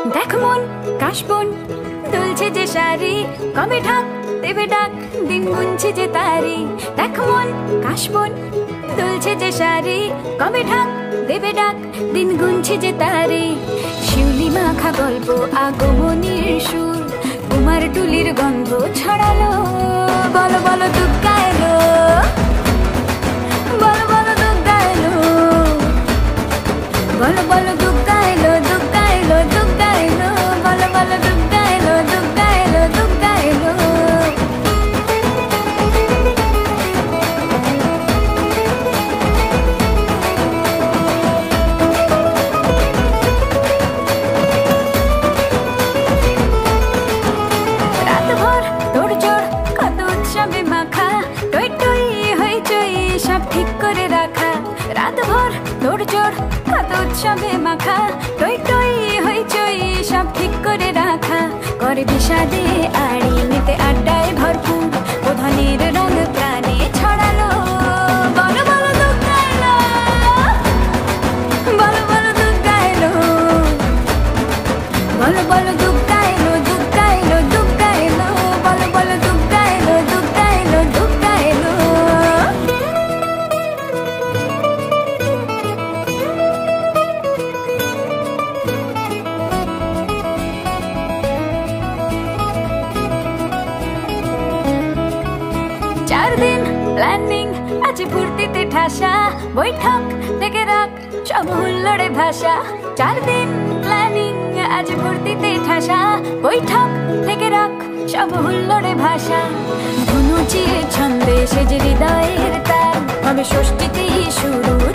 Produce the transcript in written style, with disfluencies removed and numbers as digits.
দেখ মন কাশবন দুলছে যে শাড়ি, কবে ঢাক দেবে ডাক, দিন গুনছে যে তারি। দেখ মন কাশবন দুলছে যে শাড়ি, কবে ঢাক দেবে ডাক, দিন গুনছে যে তারি। শিউলি মাখা গল্প আগমনীর সুর, কুমার টুলির গন্ধ ছড়ালো। বলো বলো দুগ্গা এলো, বলো বলো দুগ্গা এলো, বলো বলো দুগ্গা এলো, দুগ্গা এলো, দুগ্গা এলো, বলো বলো দুগ্গা এলো, দুগ্গা এলো, দুগ্গা এলো। রাতভর তোড়জোড় কত উৎসবে মাখা, টই টই হইচই সব ঠিক করে রাখা। রাতভর তোড়জোড় কত উৎসবে মাখা, টই টই হইচই সব ঠিক করে রাখা। করে বিষাদে আড়ি নিতে আড্ডায় ভরপুর, প্রধানের রঙ প্রাণে ছড়ালো। বলো বলো দুগ্গা এলো, বলো বলো দুগ্গা এলো, বলো বলো দুগ্গা এলো, দুগ্গা এলো, দুগ্গা এলো, বলো বলো দুগ্গা এলো, দুগ্গা এলো, দুগ্গা এলো। 4 দিন প্ল্যানিং আছে ফুর্তিতে ঠাসা, বৈঠক থেকে রাখ সব হুল্লোড়ে ভাষা। 4 দিন প্ল্যানিং আছে ফুর্তিতে ঠাসা, বৈঠক থেকে রাখ সব হুল্লোড়ে ভাষা। ধনুচির ছন্দে সেজে হৃদয়ের তার, হবে ষষ্ঠীতেই শুরু